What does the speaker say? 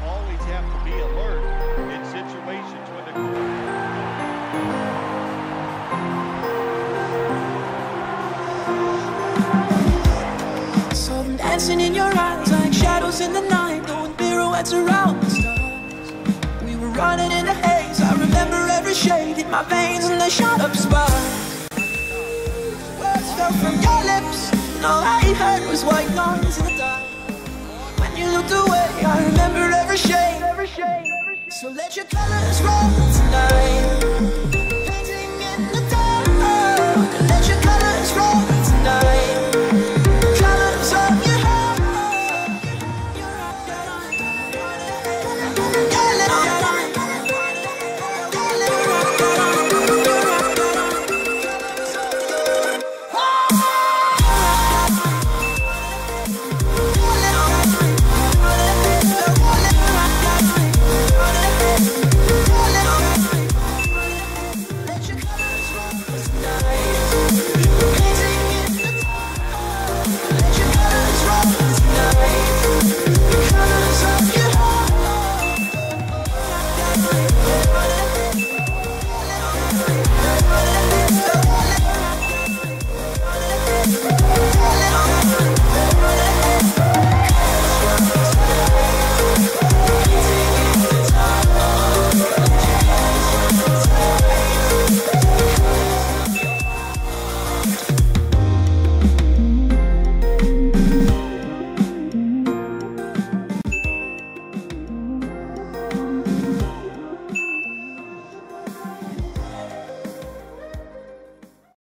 always have to be alert in situations when the Saw them dancing in your eyes like shadows in the night, doing pirouettes around the stars. We were running in the haze, I remember every shade in my veins and they shot up sparks. Words fell from your lips, and all I heard was white noise in the dark. When you looked away, I remember every shade. So let your colors roll tonight.